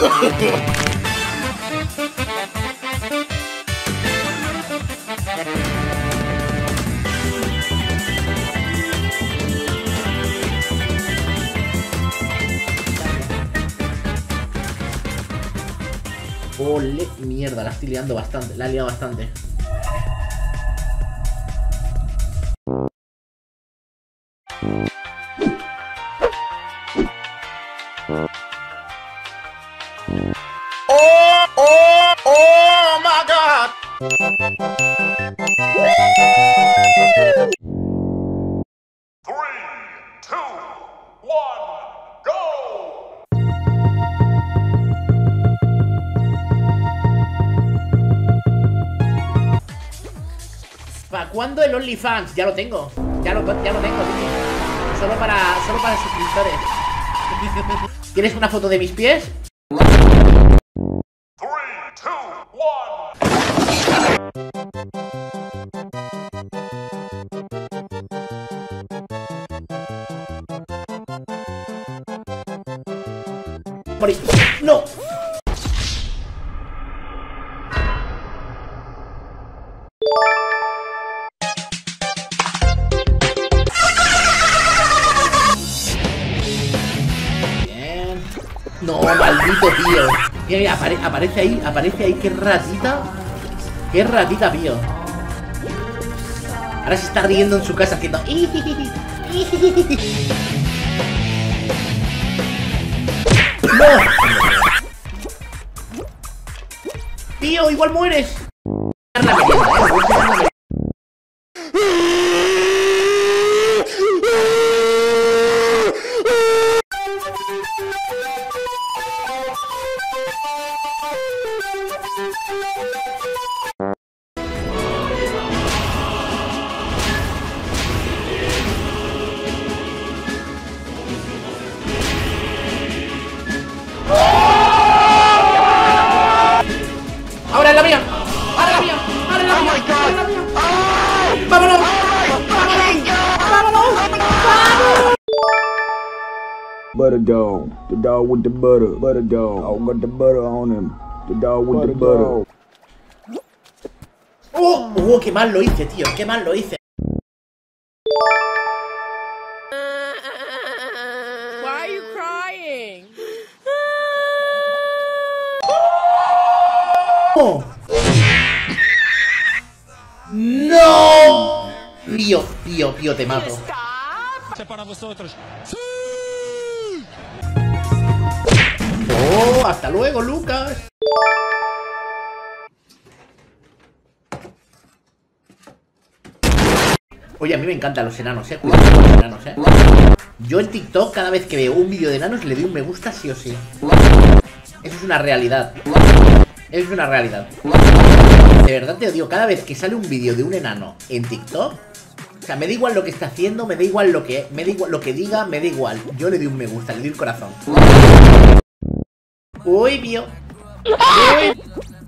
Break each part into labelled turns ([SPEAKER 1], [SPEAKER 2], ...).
[SPEAKER 1] Ole, mierda, la estoy liando bastante. La he liado bastante.
[SPEAKER 2] Oh my God. 3, 2, 1, go.
[SPEAKER 1] ¿Para cuándo el OnlyFans? Ya lo tengo. Ya lo tengo, tío. Solo para suscriptores. ¿Quieres una foto de mis pies?
[SPEAKER 2] 3, 2, 1.
[SPEAKER 1] Morir. ¡No! Bien. No, maldito tío. Mira, aparece ahí, qué ratita. Qué ratita, tío. Ahora se está riendo en su casa haciendo. ¡No! ¡Tío, igual mueres! ¡Ahora es la mía! ¡Ahora es la mía! ¡Ahora es la mía! ¡Ahora es la mía! ¡Vámonos! ¡Vámonos! ¡Vámonos!
[SPEAKER 3] Butter dog, the dog with the butter dog. I got the butter on him, the dog with the butter.
[SPEAKER 1] ¡Oh! ¡Qué mal lo hice, tío! ¡Qué mal lo hice!
[SPEAKER 4] Why are you crying?
[SPEAKER 1] ¡Oh! ¡No! Pío, te mato.
[SPEAKER 5] Para vosotros.
[SPEAKER 1] ¡Oh! ¡Hasta luego, Lucas! Oye, a mí me encantan los enanos, cuidado con los enanos, Yo en TikTok, cada vez que veo un vídeo de enanos, le doy un me gusta sí o sí. Eso es una realidad. Eso es una realidad. De verdad te lo digo, cada vez que sale un vídeo de un enano en TikTok, o sea, me da igual lo que está haciendo, me da igual lo que diga, me da igual. Yo le doy un me gusta, le doy el corazón. Uy, mío. Uy.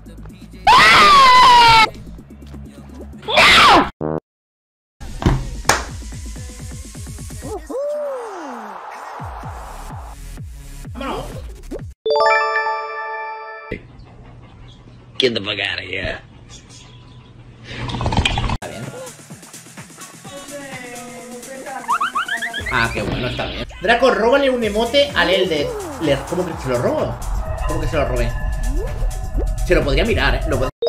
[SPEAKER 1] ¡Vámonos!
[SPEAKER 6] Get the fuck out of here.
[SPEAKER 1] Está bien. Ah, qué bueno, está bien. Draco, róbale un emote al Elder. ¿Cómo que se lo robo? ¿Cómo que se lo robé? Se lo podría mirar, Lo podría...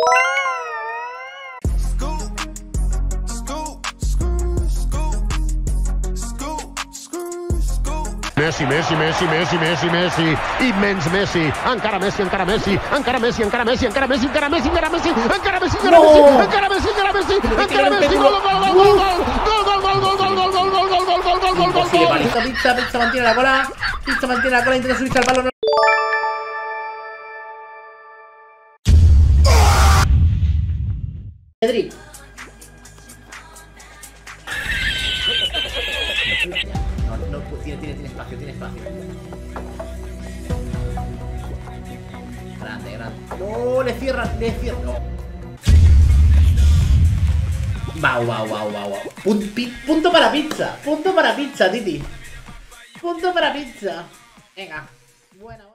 [SPEAKER 7] Messi, Messi, Messi, Messi, Messi, Messi, immens Messi, encara Messi, encara Messi, encara Messi, encara Messi, encara Messi, encara Messi, encara Messi, encara Messi, encara Messi, encara Messi, encara Messi, encara Messi, gol, gol, gol, gol, gol, gol, gol, gol, gol, gol, gol, gol, gol, gol, gol, gol, gol.
[SPEAKER 1] Pizza mantiene la cola, intenta subirse al palo. Pedri. No, tiene espacio, Grande. No, le cierran. No. Wow. Punto para pizza, Titi. Punto para pizza. Venga. Bueno.